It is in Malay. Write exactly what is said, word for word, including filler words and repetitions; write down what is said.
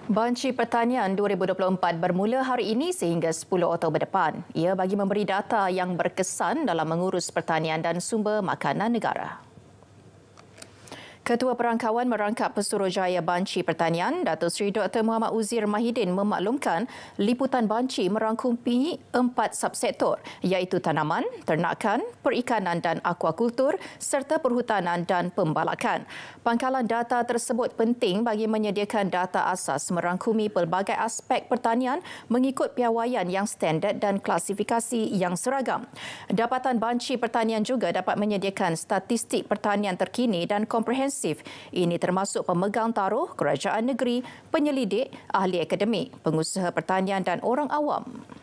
Banci Pertanian dua ribu dua puluh empat bermula hari ini sehingga sepuluh Oktober depan. Ia bagi memberi data yang berkesan dalam mengurus pertanian dan sumber makanan negara. Ketua Perangkawan Merangkap Pesuruhjaya Banci Pertanian, Datuk Seri Doktor Muhammad Uzir Mahidin memaklumkan liputan Banci merangkumi empat subsektor iaitu tanaman, ternakan, perikanan dan akuakultur serta perhutanan dan pembalakan. Pangkalan data tersebut penting bagi menyediakan data asas merangkumi pelbagai aspek pertanian mengikut piawaian yang standard dan klasifikasi yang seragam. Dapatan Banci Pertanian juga dapat menyediakan statistik pertanian terkini dan komprehensif. Ini termasuk pemegang taruh, kerajaan negeri, penyelidik, ahli akademik, pengusaha pertanian dan orang awam.